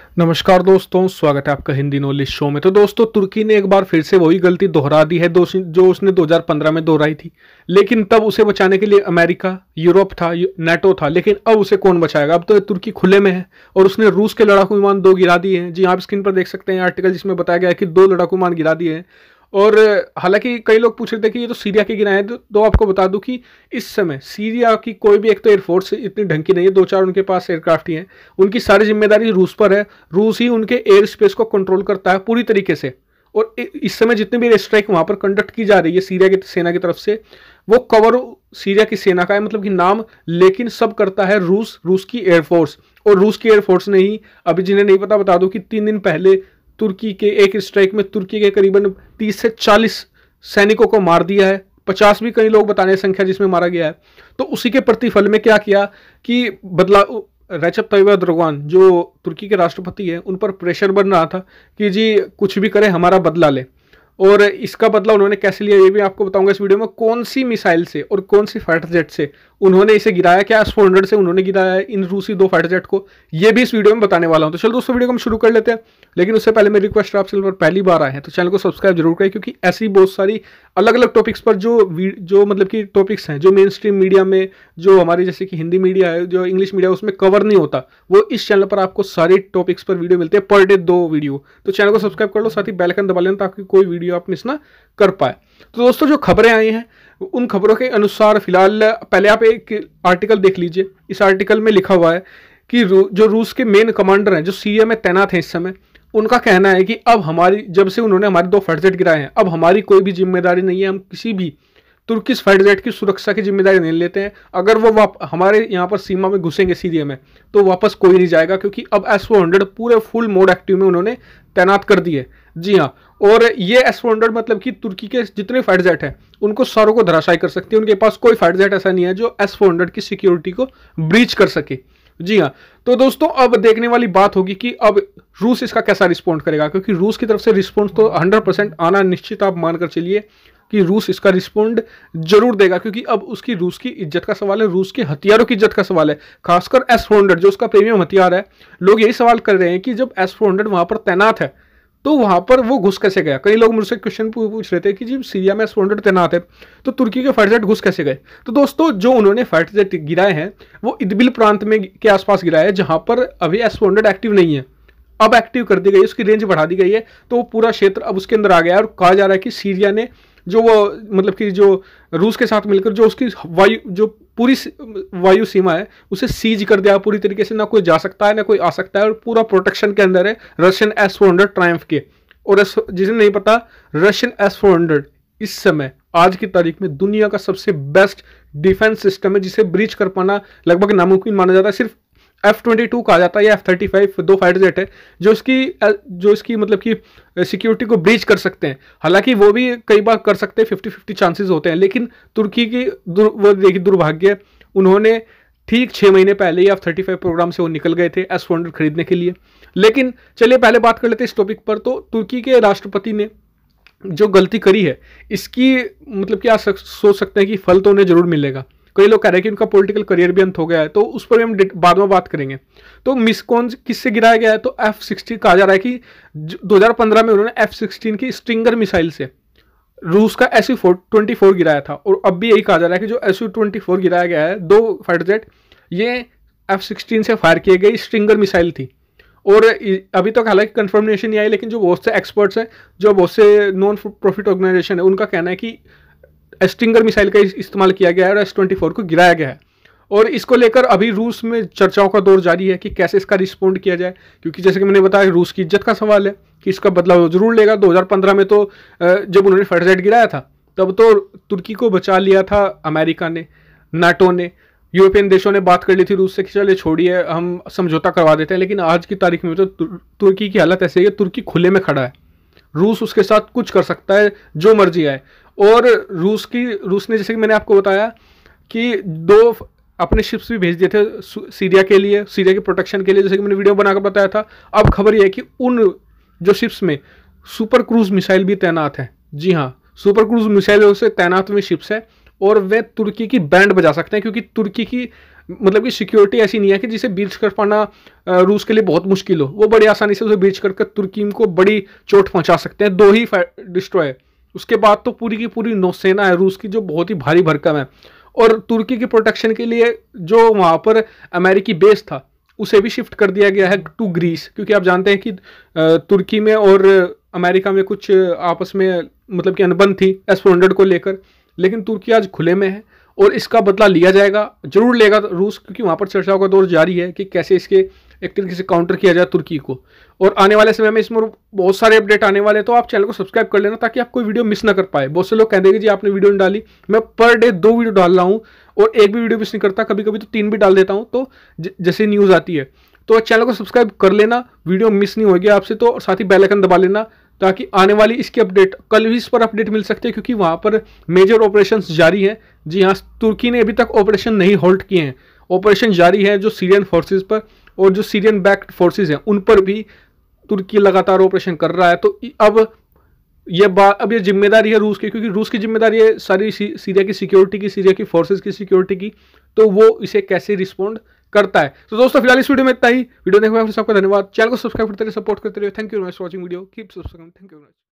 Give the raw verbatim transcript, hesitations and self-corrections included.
नमस्कार दोस्तों, स्वागत है आपका हिंदी नॉलेज शो में। तो दोस्तों, तुर्की ने एक बार फिर से वही गलती दोहरा दी है जो उसने दो हज़ार पंद्रह में दोहराई थी। लेकिन तब उसे बचाने के लिए अमेरिका, यूरोप था, नाटो था, लेकिन अब उसे कौन बचाएगा। अब तो तुर्की खुले में है और उसने रूस के लड़ाकू विमान दो गिरा दिए हैं। जी, आप स्क्रीन पर देख सकते हैं आर्टिकल जिसमें बताया गया है कि दो लड़ाकू विमान गिरा दिए हैं। और हालांकि कई लोग पूछ रहे थे कि ये तो सीरिया के गिराए हैं, तो, तो आपको बता दूं कि इस समय सीरिया की कोई भी एक तो एयरफोर्स इतनी ढंग की नहीं है, दो चार उनके पास एयरक्राफ्ट ही हैं। उनकी सारी जिम्मेदारी रूस पर है। रूस ही उनके एयर स्पेस को कंट्रोल करता है पूरी तरीके से। और इस समय जितने भी एयर स्ट्राइक वहां पर कंडक्ट की जा रही है सीरिया की सेना की तरफ से, वो कवर सीरिया की सेना का है, मतलब कि नाम, लेकिन सब करता है रूस, रूस की एयरफोर्स। और रूस की एयरफोर्स ने ही, अभी जिन्हें नहीं पता बता दो कि तीन दिन पहले तुर्की के एक स्ट्राइक में तुर्की के करीबन तीस से चालीस सैनिकों को मार दिया है। पचास भी कई लोग बताने संख्या जिसमें मारा गया है। तो उसी के प्रतिफल में क्या किया कि बदला रेचप तय्यप एर्दोगान जो तुर्की के राष्ट्रपति हैं, उन पर प्रेशर बन रहा था कि जी कुछ भी करें, हमारा बदला ले। और इसका बदला उन्होंने कैसे लिया ये भी आपको बताऊंगा इस वीडियो में। कौन सी मिसाइल से और कौन सी फाइटर जेट से उन्होंने इसे गिराया, क्या एस फोर हंड्रेड से उन्होंने गिराया है इन रूसी दो फाइटर जेट को, ये भी इस वीडियो में बताने वाला हूं। तो चलो दोस्तों, वीडियो को हम शुरू कर लेते हैं। लेकिन उससे पहले मेरी रिक्वेस्ट है, आप चैनल पर पहली बार आए हैं तो चैनल को सब्सक्राइब जरूर करें, क्योंकि ऐसी बहुत सारी अलग अलग टॉपिक्स पर जो जो मतलब कि टॉपिक्स हैं जो मेन स्ट्रीम मीडिया में, जो हमारी जैसे कि हिंदी मीडिया है, जो इंग्लिश मीडिया है, उसमें कवर नहीं होता, वो इस चैनल पर आपको सारे टॉपिक्स पर वीडियो मिलते हैं, पर डे दो वीडियो। तो चैनल को सब्सक्राइब कर लो, साथ ही बेल आइकन दबा लेना ताकि कोई वीडियो आप मिस ना कर पाए। तो दोस्तों, जो खबरें आई हैं उन खबरों के अनुसार फिलहाल पहले आप एक आर्टिकल देख लीजिए। इस आर्टिकल में लिखा हुआ है कि रू, जो रूस के मेन कमांडर हैं जो सीरिया में तैनात हैं इस समय, उनका कहना है कि अब हमारी, जब से उन्होंने हमारे दो फाइटर जेट गिराए हैं, अब हमारी कोई भी जिम्मेदारी नहीं है। हम किसी भी तुर्किश फाइटर जेट की सुरक्षा की जिम्मेदारी नहीं लेते हैं। अगर वो हमारे यहाँ पर सीमा में घुसेंगे सीरिया में, तो वापस कोई नहीं जाएगा, क्योंकि अब एस फोर हंड्रेड पूरे फुल मोड एक्टिव में उन्होंने तैनात कर दिए। जी हाँ, और ये एस फोर हंड्रेड मतलब कि तुर्की के जितने फाइटर जेट हैं उनको सारों को धराशायी कर सकती है। उनके पास कोई फाइटर जेट ऐसा नहीं है जो एस फोर हंड्रेड की सिक्योरिटी को ब्रीच कर सके। जी हाँ, तो दोस्तों अब देखने वाली बात होगी कि अब रूस इसका कैसा रिस्पॉन्ड करेगा, क्योंकि रूस की तरफ से रिस्पॉन्स तो हंड्रेड परसेंट आना निश्चित, आप मानकर चलिए कि रूस इसका रिस्पॉन्ड जरूर देगा, क्योंकि अब उसकी रूस की इज्जत का सवाल है, रूस के हथियारों की इज्जत का सवाल है। खासकर एस फोर हंड्रेड जो उसका प्रीमियम हथियार है। लोग यही सवाल कर रहे हैं कि जब एस फोर हंड्रेड वहां पर तैनात है तो वहां पर वो घुस कैसे गया। कई लोग मुझसे क्वेश्चन पूछ रहे थे कि जी सीरिया में एस फोर हंड्रेड तैनात है तो तुर्की के फाइटर जेट घुस कैसे गए। तो दोस्तों, जो उन्होंने फाइटर जेट गिराए हैं वो इदबिल प्रांत में के आसपास गिराए हैं, जहां पर अभी एस फोर हंड्रेड एक्टिव नहीं है। अब एक्टिव कर दी गई है, उसकी रेंज बढ़ा दी गई है, तो वो पूरा क्षेत्र अब उसके अंदर आ गया है। और कहा जा रहा है कि सीरिया ने जो वो मतलब कि जो रूस के साथ मिलकर जो उसकी वायु, जो पूरी वायु सीमा है, उसे सीज कर दिया पूरी तरीके से। ना कोई जा सकता है ना कोई आ सकता है, और पूरा प्रोटेक्शन के अंदर है Russian S four hundred Triumph के। और जिसे नहीं पता, रशियन एस फोर हंड्रेड इस समय आज की तारीख में दुनिया का सबसे बेस्ट डिफेंस सिस्टम है, जिसे ब्रीच कर पाना लगभग नामुमकिन माना जाता है। सिर्फ एफ ट्वेंटी टू कहा जाता है या एफ थर्टी फाइव, दो फाइटर जेट है जो इसकी जो इसकी मतलब कि सिक्योरिटी को ब्रीच कर सकते हैं। हालांकि वो भी कई बार कर सकते हैं, फिफ्टी फिफ्टी चांसेस होते हैं। लेकिन तुर्की की दुर, वो देखिए दुर्भाग्य, उन्होंने ठीक छः महीने पहले ही एफ थर्टी फाइव प्रोग्राम से वो निकल गए थे एस फोर हंड्रेड खरीदने के लिए। लेकिन चलिए पहले बात कर लेते हैं इस टॉपिक पर। तो तुर्की के राष्ट्रपति ने जो गलती करी है, इसकी मतलब क्या सोच सकते हैं कि फल तो उन्हें जरूर मिलेगा। कई लोग कह रहे हैं कि उनका पॉलिटिकल करियर भी अंत हो गया है, तो उस पर भी हम बाद में बात करेंगे। तो मिस कौन किससे गिराया गया है, तो एफ सिक्सटीन कहा जा रहा है कि दो हज़ार पंद्रह में उन्होंने एफ सिक्सटीन की स्ट्रिंगर मिसाइल से रूस का एस यू ट्वेंटी फोर गिराया था। और अब भी यही कहा जा रहा है कि जो एस यू ट्वेंटी फोर गिराया गया है, दो फाइटर जेट, ये एफ सिक्सटीन से फायर किए गई स्ट्रिंगर मिसाइल थी। और अभी तक हालांकि कंफर्मेशन नहीं आई, लेकिन जो बहुत से एक्सपर्ट्स हैं, जो बहुत से नॉन प्रॉफिट ऑर्गेनाइजेशन है, उनका कहना है कि स्ट्रिंगर मिसाइल का इस्तेमाल किया गया है और एस ट्वेंटी फोर को गिराया गया है। और इसको लेकर अभी रूस में चर्चाओं का दौर जारी है कि कैसे इसका रिस्पॉन्ड किया जाए, क्योंकि जैसे कि मैंने बताया रूस की इज्जत का सवाल है कि इसका बदला वो जरूर लेगा। दो हज़ार पंद्रह में तो जब उन्होंने फाइटर जेट गिराया था, तब तो तुर्की को बचा लिया था अमेरिका ने, नाटो ने, यूरोपियन देशों ने बात कर ली थी रूस से कि चलिए छोड़िए, हम समझौता करवा देते हैं। लेकिन आज की तारीख में तो तुर्की की हालत ऐसी है, तुर्की खुले में खड़ा है, रूस उसके साथ कुछ कर सकता है, जो मर्जी आए। और रूस की रूस ने जैसे कि मैंने आपको बताया कि दो अपने शिप्स भी भेज दिए थे सीरिया के लिए, सीरिया के प्रोटेक्शन के लिए, जैसे कि मैंने वीडियो बनाकर बताया था। अब खबर यह है कि उन जो शिप्स में सुपर क्रूज मिसाइल भी तैनात है। जी हाँ, सुपर क्रूज मिसाइलों से तैनात हुए शिप्स है, और वे तुर्की की बैंड बजा सकते हैं, क्योंकि तुर्की की मतलब कि सिक्योरिटी ऐसी नहीं है कि जिसे ब्रीच कर पाना रूस के लिए बहुत मुश्किल हो। वो बड़ी आसानी से उसे ब्रीच करके तुर्की को बड़ी चोट पहुंचा सकते हैं। दो ही डिस्ट्रॉय, उसके बाद तो पूरी की पूरी नौसेना है रूस की जो बहुत ही भारी भरकम है। और तुर्की की प्रोटेक्शन के लिए जो वहाँ पर अमेरिकी बेस था उसे भी शिफ्ट कर दिया गया है टू ग्रीस, क्योंकि आप जानते हैं कि तुर्की में और अमेरिका में कुछ आपस में मतलब कि अनबन थी एस फोर हंड्रेड को लेकर। लेकिन तुर्की आज खुले में है और इसका बदला लिया जाएगा, जरूर लेगा रूस, क्योंकि वहाँ पर चर्चाओं का दौर जारी है कि कैसे इसके एक तरीके से काउंटर किया जाए तुर्की को। और आने वाले समय में इसमें बहुत सारे अपडेट आने वाले हैं, तो आप चैनल को सब्सक्राइब कर लेना ताकि आप कोई वीडियो मिस ना कर पाए। बहुत से लोग कह देंगे जी आपने वीडियो नहीं डाली, मैं पर डे दो वीडियो डाल रहा हूँ और एक भी वीडियो मिस नहीं करता, कभी कभी तो तीन भी डाल देता हूँ, तो जैसे न्यूज़ आती है। तो चैनल को सब्सक्राइब कर लेना, वीडियो मिस नहीं होगी आपसे, तो और साथ ही बेल आइकन दबा लेना ताकि आने वाली इसकी अपडेट कल भी इस पर अपडेट मिल सकती है, क्योंकि वहाँ पर मेजर ऑपरेशंस जारी हैं। जी हाँ, तुर्की ने अभी तक ऑपरेशन नहीं होल्ड किए हैं, ऑपरेशन जारी है जो सीरियन फोर्सेज पर और जो सीरियन बैक्ड फोर्सेज हैं उन पर भी तुर्की लगातार ऑपरेशन कर रहा है। तो अब ये बात अब ये जिम्मेदारी है रूस की, क्योंकि रूस की जिम्मेदारी है सारी सीरिया की सिक्योरिटी की, सीरिया की फोर्सेज की सिक्योरिटी की, तो वो इसे कैसे रिस्पॉन्ड करता है। तो दोस्तों फिलहाल इस वीडियो में इतना ही। वीडियो देखने के लिए आपका धन्यवाद। चैनल को सब्सक्राइब करते रहिए, सपोर्ट करते रहिए। Thank you very much for watching video, keep subscribing. Thank you very much.